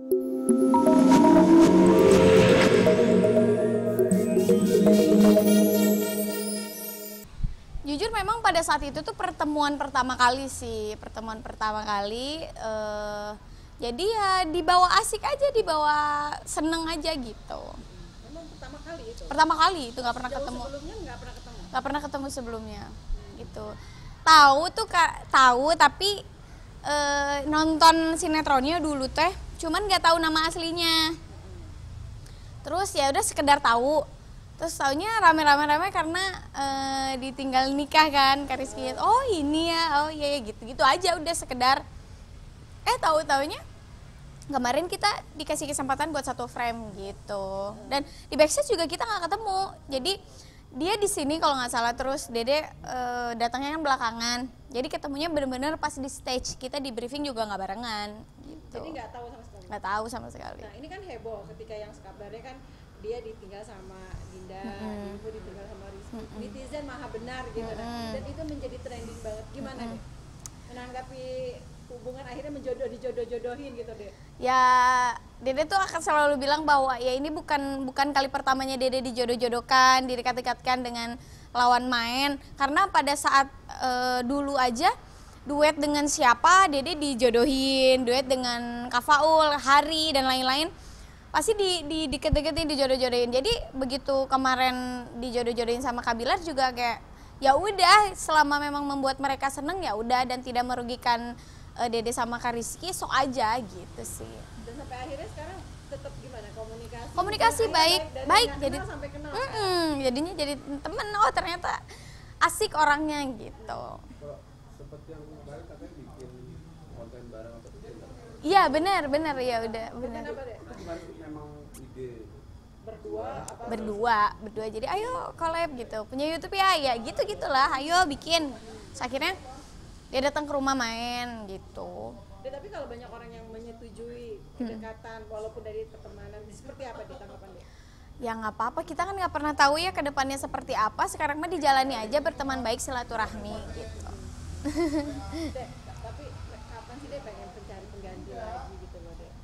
Jujur memang pada saat itu tuh pertemuan pertama kali sih, jadi ya dibawa asik aja, dibawa seneng aja gitu. Memang pertama kali itu? Pertama kali itu, nggak pernah Jauh ketemu. Sebelumnya nggak pernah ketemu? Nggak pernah ketemu sebelumnya, gitu. Tahu tapi nonton sinetronnya dulu teh, cuman nggak tahu nama aslinya. Terus ya udah sekedar tahu. Terus taunya rame-rame karena ditinggal nikah kan Kak Rizky. Oh ini ya, oh iya gitu aja udah sekedar. Tahu-taunya kemarin kita dikasih kesempatan buat satu frame gitu. Dan di backstage juga kita nggak ketemu. Jadi dia di sini kalau nggak salah, terus Dede datangnya kan belakangan. Jadi ketemunya bener-bener pas di stage, kita di briefing juga nggak barengan gitu. Jadi nggak tahu sama sekali? Nggak tahu sama sekali. Nah ini kan heboh ketika yang kabarnya kan dia ditinggal sama Dinda, Ibu ditinggal sama Rizky. Netizen maha benar gitu. Dan itu menjadi trending banget. Gimana deh menanggapi hubungan akhirnya dijodoh-jodohin gitu deh? Ya Dede tuh akan selalu bilang bahwa ya ini bukan kali pertamanya Dede dijodoh-jodohkan, didekat-dekatkan dengan lawan main. Karena pada saat dulu aja duet dengan siapa Dede dijodohin, duet dengan Kak Faul, Hari dan lain-lain pasti deket-deketin, dijodoh-jodohin. Jadi begitu kemarin dijodoh-jodohin sama Kak Bilar juga kayak ya udah, selama memang membuat mereka seneng ya udah, dan tidak merugikan Dede sama Kak Rizky, sok aja gitu sih. Dan sampai akhirnya sekarang tetap gimana komunikasi? Komunikasi baik jadi sampai kenal. Jadinya jadi temen, oh ternyata asik orangnya gitu. Kalau seperti yang kemarin katanya bikin konten bareng atau bikin Iya benar ya udah benar. Kenapa deh? kemarin memang ide Berdua apa? Berdua jadi ayo collab gitu, punya YouTube ya gitulah, ayo bikin. Terus akhirnya dia datang ke rumah main gitu. Tapi kalau banyak orang yang menyetujui kedekatan walaupun dari pertemanan, seperti apa tanggapan dia? Ya nggak apa-apa, kita kan nggak pernah tahu ya ke depannya seperti apa. Sekarang mah dijalani aja, berteman baik, silaturahmi gitu. Dek, tapi kapan sih dia pengen mencari pengganti lagi gitu loh dek?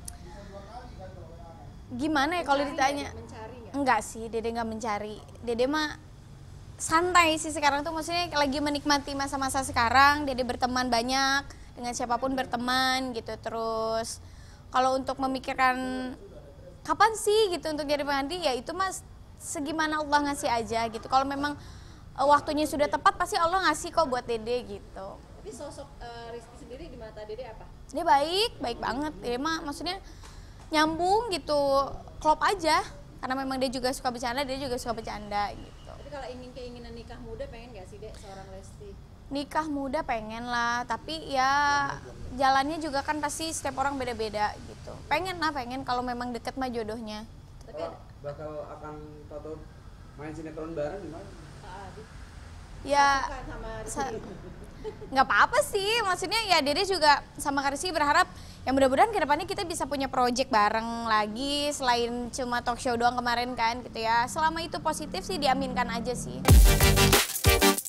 Gimana ya kalau ditanya? Mencari nggak? Enggak sih, Dede nggak mencari. Dede mah santai sih sekarang tuh, maksudnya lagi menikmati masa-masa sekarang. Dede berteman banyak, dengan siapapun berteman gitu. Terus kalau untuk memikirkan kapan sih gitu untuk jadi pengganti, ya itu mas segimana Allah ngasih aja gitu. Kalau memang waktunya sudah tepat, pasti Allah ngasih kok buat Dede gitu. Tapi sosok Rizky sendiri di mata Dede apa? Dia baik banget. Dia mah maksudnya nyambung gitu, klop aja. Karena memang dia juga suka bercanda, dia juga suka bercanda gitu. Tapi kalau keinginan nikah muda pengen gak sih dek seorang Lesti? Nikah muda pengen lah, tapi ya jalannya juga kan pasti setiap orang beda-beda gitu. Pengen kalau memang deket mah jodohnya. Tapi kalau bakal akan tahu main sinetron bareng gimana? Pak Adi Ya sama Rizky. nggak apa-apa sih, maksudnya ya Dede juga sama Kak Rizky berharap yang mudah-mudahan kedepannya kita bisa punya project bareng lagi selain cuma talk show doang kemarin kan gitu ya. Selama itu positif sih diaminkan aja sih.